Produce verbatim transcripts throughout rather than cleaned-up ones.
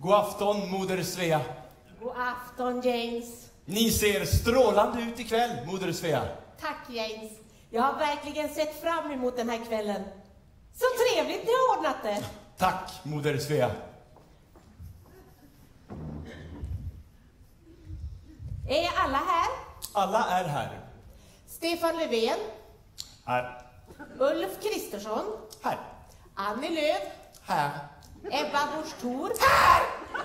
God afton, moder Svea. God afton, James. Ni ser strålande ut ikväll, moder Svea. Tack, James. Jag har verkligen sett fram emot den här kvällen. Så trevligt ni har ordnat det. Tack, moder Svea. Är alla här? Alla är här. Stefan Löfven. Här. Ulf Kristersson. Här. Annie Lööf. Här. Ebba Busch Thor. Här!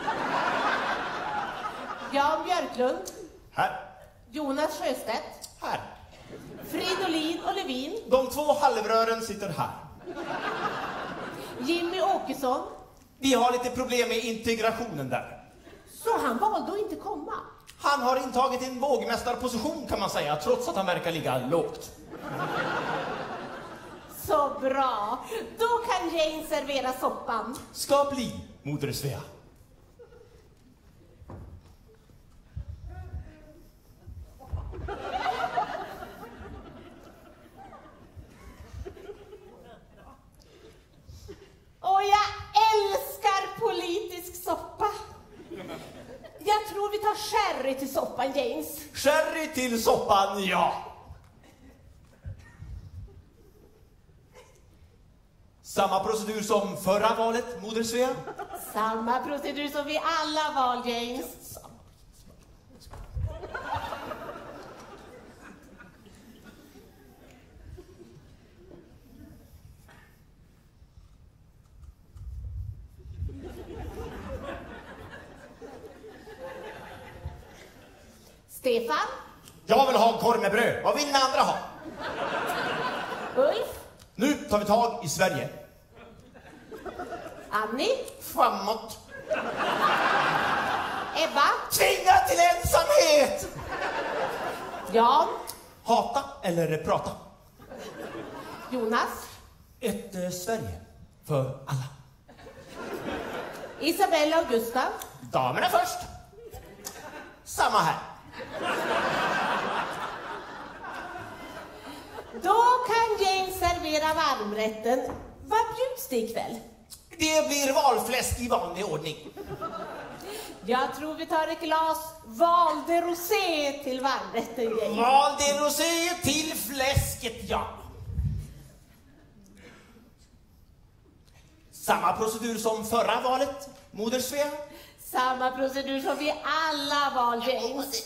Jan Björklund. Här. Jonas Sjöstedt. Här. Fridolin och Levin. De två halvrören sitter här. Jimmy Åkesson. Vi har lite problem med integrationen där. Så han valde att inte komma. Han har intagit en vågmästarposition kan man säga, trots att han verkar ligga lågt. Så bra. Då kan Jane servera soppan. Ska bli, moder Svea. Och jag älskar politisk soppa. Jag tror vi tar sherry till soppan, James. Sherry till soppan, ja. Samma procedur som förra valet, moder Svea. Samma procedur som vid alla val, James. Stefan? Jag vill ha korv med bröd. Vad vill ni andra ha? Ulf? Nu tar vi tag i Sverige. Annie? Framåt. Ebba? Tvinga till ensamhet! Jan? Hata eller prata? Jonas? Ett eh, Sverige för alla. Isabella och Gustav? Damerna först. Samma här. Då kan James servera varmrätten. Vad bjuds det ikväll? Det blir valfläsk i vanlig ordning. Jag tror vi tar ett glas Val de Rosé till varmrätten, James. Val de Rosé till fläsket, ja. Samma procedur som förra valet, moder Svea. Samma procedur som vid alla val, James.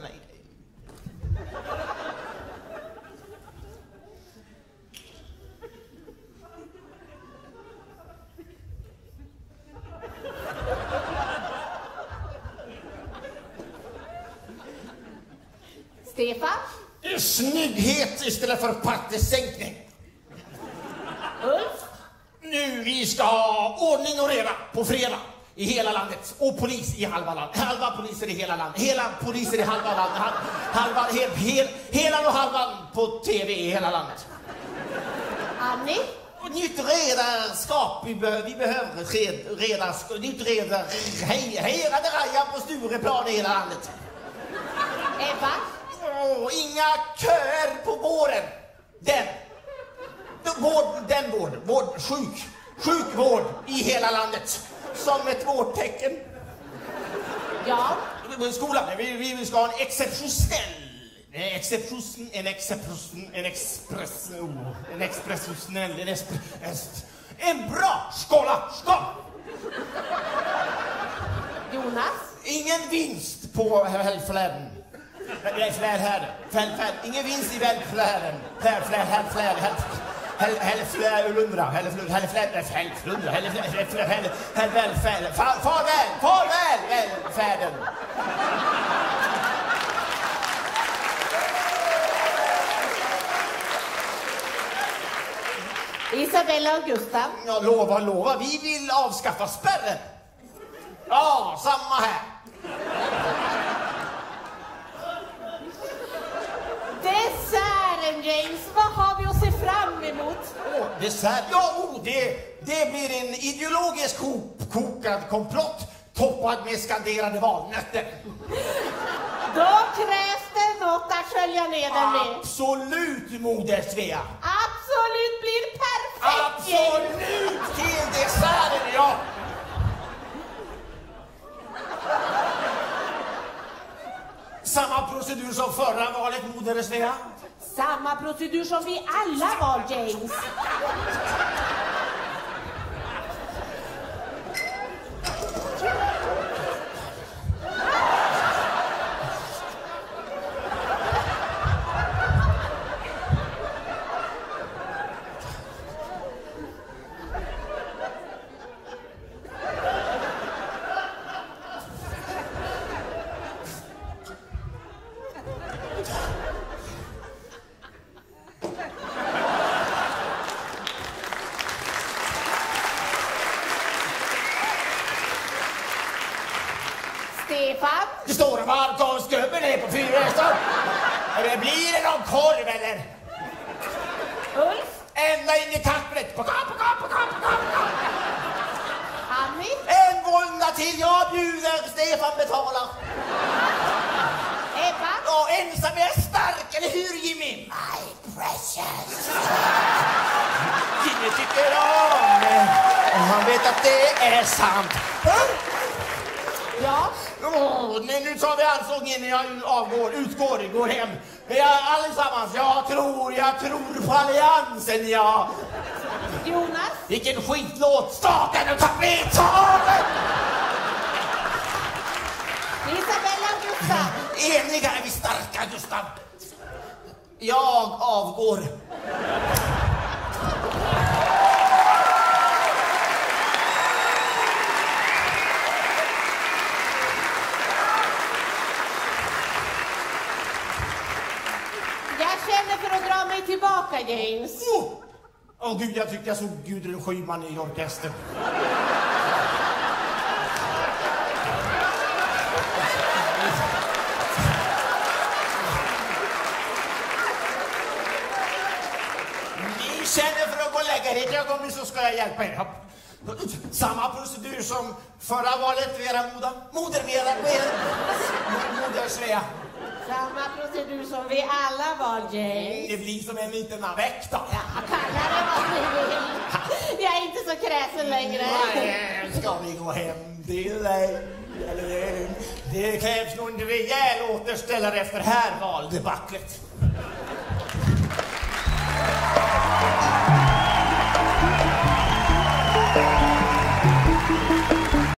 Stefan? Snygghet istället för partysänkning. Ulf? Nu vi ska ha ordning och reda på fredag i hela landet och polis i halva landet. Halva poliser i hela landet. Hela poliser i halva landet. Halva, hel, hel, hela och halvan på tv i hela landet. Annie? Och nytt redarskap. Vi, be, vi behöver red, redarskap. Nytt redar. Hej, hej, raja på Stureplan i hela landet. Ebba? Åh, inga köer på våren. Den. Vård, den vård. Vård, sjuk. Sjukvård i hela landet. Som ett vårdtecken. Ja. Skolan, vi, vi ska ha en exceptionell. En exception, en exception, en express, oh, en expressionell, en express, en bra skola, ska. Jonas? Ingen vinst på välfärden. Välfärden. Välfärden. Ingen vinst i välfärden. Välfärden. Välfärden. Hälflundra, hälflundra, hälflundra, hälflundra, hälflundra, välfärden. Farväl, farväl, välfärden. Isabella och Gustav? Ja, lova, lova. Vi vill avskaffa spärren. Ja, samma här. Desserten, James. Vad har vi att se fram emot? Oh, dessert. Ja, oh, det, det blir en ideologisk kok, kokad komplott toppad med skanderade valnötter. Då krävs det något att skölja ner den med. Absolut, moder Svea. Absolut blir perfekt. Absolut till desserten, ja. Samma procedur som förra valet, moder Svea. Samma procedur som vi alla var, James. Stefan? Det står en varmkorvsgubbe ner på fyrhästar. Det blir det någon korv eller? Ulf? Ända in i kapplet. På kapp, på kapp, på kapp, på kapp, på kapp. Annie? En vånda till, jag bjuder. Stefan betalar. Ebba? Ja, ensam är stark, eller hur Jimmy? My precious. Jimmy tycker om det. Och han vet att det är sant. Ja? Oh, nej, nu tar vi ansång när jag avgår, utgår, går hem. Ja, allesammans, jag tror, jag tror på alliansen, ja. Jonas? Vilken skitlåt, staten och tapethavet! Isabella och Gustav? Eniga är vi starka, Gustav. Jag avgår. Jag känner för att dra mig tillbaka, James. Åh oh. oh, gud, jag tyckte jag såg Gudrun Schyman i orkestern. Ni känner för att gå och lägga er. Jag kommer så ska jag hjälpa er. Samma procedur som förra valet, Vera Moda. Moder Vera, moder Svea. Samma procedur som vi alla var, James. Det blir som en liten avväkt då. Ja, kalla det vad ni vill. Jag är inte så kräsen längre. Nej, ska vi gå hem till dig? Det krävs nog en rejäl återställare efter här valdebaclet.